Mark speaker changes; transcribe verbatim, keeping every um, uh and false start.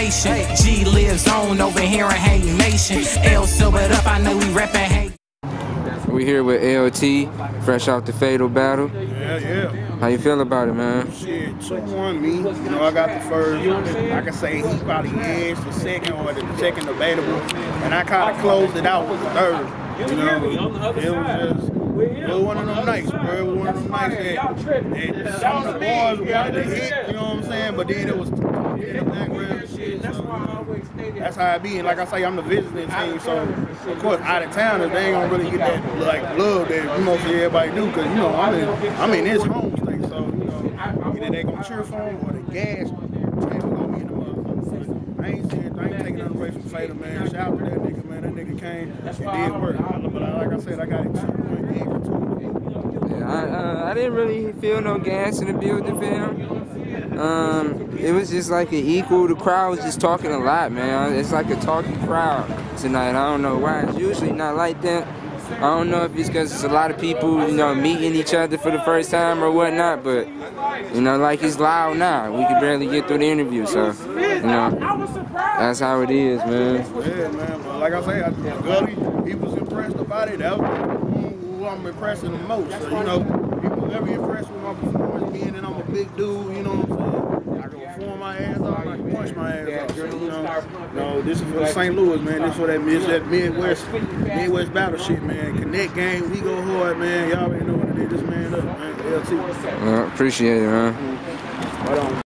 Speaker 1: nation. G lives on over here in Hate Nation. L sobered up, I know we reppin' hate.
Speaker 2: We here with L T, fresh off the fatal battle.
Speaker 3: Yeah, yeah.
Speaker 2: How you feel about it, man?
Speaker 3: Shit, two one me. You know, I got the first. I can say he probably edged the second or the second debatable. And I kind of closed it out with the third. You know, it was just, it was one of them nights, bro. It was one of them nights that, that some of the boys wanted to hit, you know what I'm saying? But then it was yeah, background and shit. So, you know, that's how it be. And like I say, I'm the visiting team, so of course out of towners, they ain't gonna really get that like love that you mostly everybody do, cause you know I'm in I'm in his home state, so you know either they gonna cheer for him or the gas train gonna be in the motherfucker. I ain't saying I ain't taking nothing away from Fatal, man. Shout out to that nigga, man. That nigga came and did work. But like I said, I got it two point eight or two.
Speaker 2: Yeah, I, uh, I didn't really feel no gas in the building for him. Um, it was just like an equal. The crowd was just talking a lot, man. It's like a talking crowd tonight. I don't know why. It's usually not like that. I don't know if it's because it's a lot of people, you know, meeting each other for the first time or whatnot, but, you know, like it's loud now. We can barely get through the interview, so, you know, that's how it is, man.
Speaker 3: Yeah, man. But like I say, I think Gully, he was impressed about it. That was who I'm impressing the most. So, you know, people very impressed with my performance, being that I'm a big dude, you know what I'm saying? I can perform my ass off, I can punch my ass off. So, you know, no, this is for Saint Louis, man. This is for that, this that Midwest, Midwest battle shit, man. Connect game, we go hard, man. Y'all already know what it is. This man up, man. L T.
Speaker 2: Well, appreciate it, man.
Speaker 3: Hold on.